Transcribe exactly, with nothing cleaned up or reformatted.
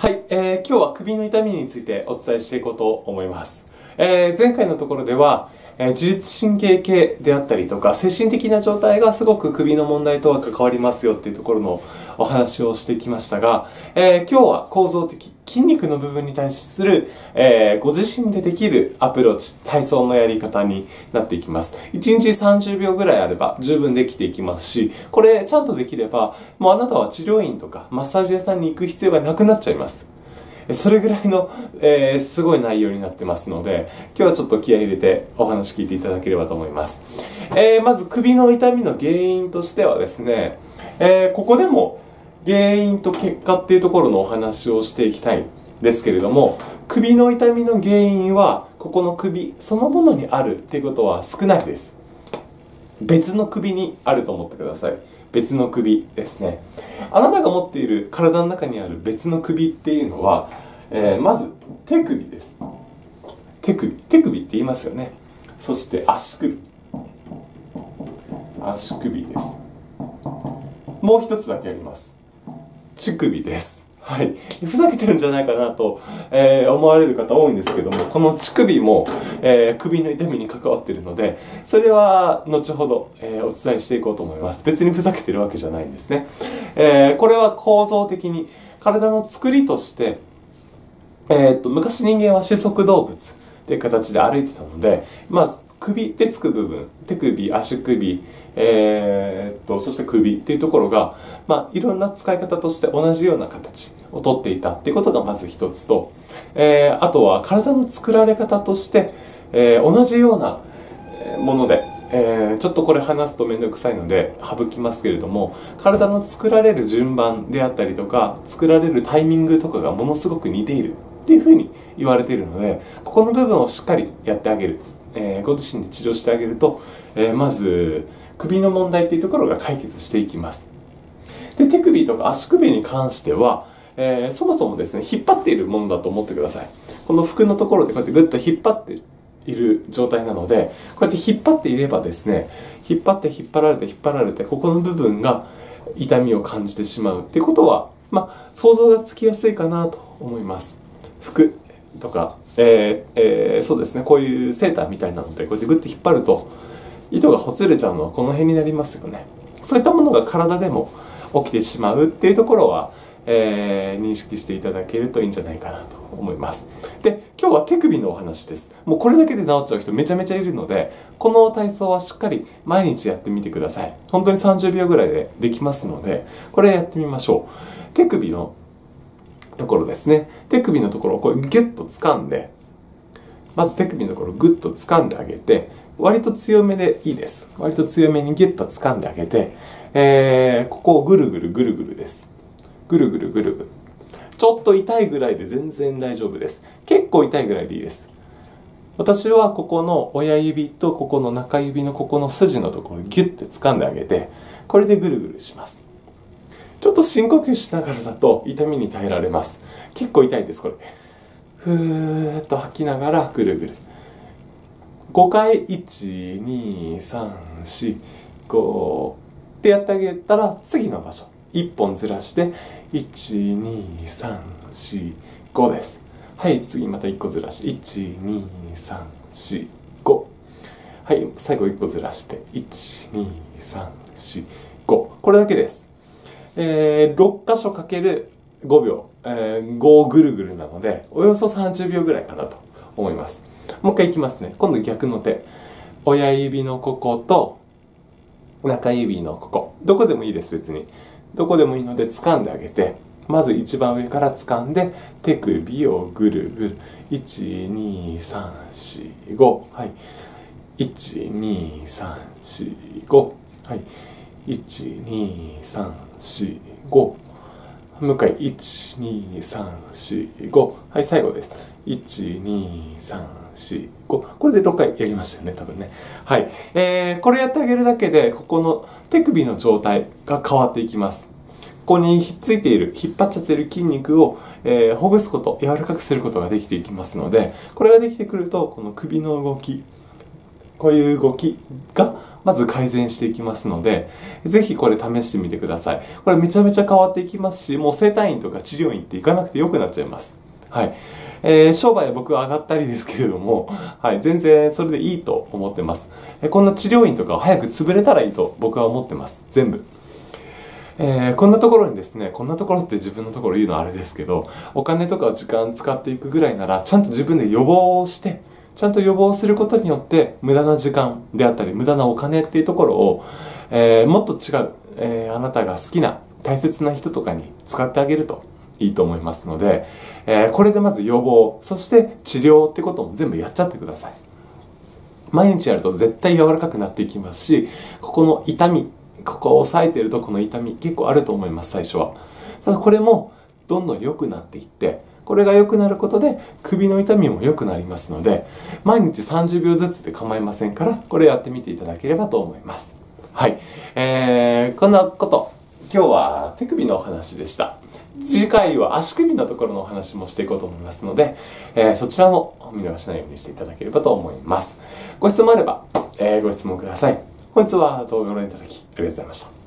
はい、えー、今日は首の痛みについてお伝えしていこうと思います。えー、前回のところでは、えー、自律神経系であったりとか精神的な状態がすごく首の問題とは関わりますよっていうところのお話をしてきましたが、えー、今日は構造的筋肉の部分に対する、えー、ご自身でできるアプローチ、体操のやり方になっていきます。いちにちさんじゅうびょうぐらいあれば十分できていきますし、これちゃんとできれば、もうあなたは治療院とかマッサージ屋さんに行く必要がなくなっちゃいます。それぐらいの、えー、すごい内容になってますので、今日はちょっと気合い入れてお話聞いていただければと思います。えー、まず首の痛みの原因としてはですね、えー、ここでも原因と結果っていうところのお話をしていきたいんですけれども、首の痛みの原因はここの首そのものにあるっていうことは少ないです。別の首にあると思ってください。別の首ですね。あなたが持っている体の中にある別の首っていうのは、えー、まず手首です。手首。手首って言いますよね。そして足首。足首です。もう一つだけあります。乳首です。はい。ふざけてるんじゃないかなと、えー、思われる方多いんですけども、この乳首も、えー、首の痛みに関わっているので、それは後ほど、えー、お伝えしていこうと思います。別にふざけてるわけじゃないんですね。えー、これは構造的に体の作りとして、えー、っと昔人間は四足動物っていう形で歩いてたので、まあ、首でつく部分、手首、足首、えー、っとそして首っていうところが、まあ、いろんな使い方として同じような形をとっていたっていうことがまず一つと、えー、あとは体の作られ方として、えー、同じようなもので、えー、ちょっとこれ話すとめんどくさいので省きますけれども、体の作られる順番であったりとか作られるタイミングとかがものすごく似ているっていうふうに言われているので、ここの部分をしっかりやってあげる、えー、ご自身で治療してあげると、えー、まず首の問題っていうところが解決していきます。で、手首とか足首に関しては、えー、そもそもですね、引っ張っているものだと思ってください。この服のところでこうやってグッと引っ張っている状態なので、こうやって引っ張っていればですね、引っ張って引っ張られて引っ張られて、ここの部分が痛みを感じてしまうっていうことは、まあ、想像がつきやすいかなと思います。服とか、えーえー、そうですね、こういうセーターみたいなので、こうやってグッと引っ張ると、糸がほつれちゃうのはこの辺になりますよね。そういったものが体でも起きてしまうっていうところは、えー、認識していただけるといいんじゃないかなと思います。で、今日は手首のお話です。もうこれだけで治っちゃう人めちゃめちゃいるので、この体操はしっかり毎日やってみてください。本当にさんじゅうびょうぐらいでできますので、これやってみましょう。手首のところですね。手首のところをこれギュッと掴んで、まず手首のところをグッと掴んであげて、割と強めでいいです。割と強めにギュッと掴んであげて、えー、ここをぐるぐるぐるぐるです。ぐるぐるぐるぐる。ちょっと痛いぐらいで全然大丈夫です。結構痛いぐらいでいいです。私はここの親指とここの中指のここの筋のところをギュッて掴んであげて、これでぐるぐるします。ちょっと深呼吸しながらだと痛みに耐えられます。結構痛いです、これ。ふーっと吐きながらぐるぐる。ごかい、いち、に、さん、よん、ごってやってあげたら、次の場所いっぽんずらしていち、に、さん、よん、ごです。はい、次またいっこずらしていち、に、さん、よん、ご。はい、最後いっこずらしていち、に、さん、よん、ご。これだけです。えー、ろっかしょかけるごびょう、えー、ごぐるぐるなのでおよそさんじゅうびょうぐらいかなと思います。もう一回いきますね。今度逆の手、親指のここと中指のここ、どこでもいいです。別にどこでもいいので掴んであげて、まず一番上から掴んで手首をぐるぐるいち、に、さん、よん、ご。はい、いち、に、さん、よん、ご。はい、いち、に、さん、よん、ご。もう一回いち、に、さん、よん、ご。はい、最後です。いち、に、さん、よん、ご。これでろっかいやりましたよね、多分ね。はい。えー、これやってあげるだけで、ここの手首の状態が変わっていきます。ここにひっついている、引っ張っちゃっている筋肉を、えー、ほぐすこと、柔らかくすることができていきますので、これができてくると、この首の動き、こういう動きがまず改善していきますので、ぜひこれ試してみてください。これめちゃめちゃ変わっていきますし、もう整体院とか治療院って行かなくてよくなっちゃいます。はい。えー、商売は僕は上がったりですけれども、はい、全然それでいいと思ってます。えー、こんな治療院とかを早く潰れたらいいと僕は思ってます。全部。えー、こんなところにですね、こんなところって自分のところ言うのはあれですけど、お金とか時間使っていくぐらいなら、ちゃんと自分で予防をして、ちゃんと予防することによって、無駄な時間であったり、無駄なお金っていうところを、えー、もっと違う、えー、あなたが好きな、大切な人とかに使ってあげるといいと思いますので、えー、これでまず予防、そして治療ってことも全部やっちゃってください。毎日やると絶対柔らかくなっていきますし、ここの痛み、ここを押さえているとこの痛み結構あると思います、最初は。ただこれもどんどん良くなっていって、これが良くなることで首の痛みも良くなりますので、毎日さんじゅうびょうずつで構いませんから、これやってみていただければと思います。はい。えー、こんなこと、今日は手首のお話でした。次回は足首のところのお話もしていこうと思いますので、えー、そちらも見逃しないようにしていただければと思います。ご質問あれば、えー、ご質問ください。本日は動画をご覧いただきありがとうございました。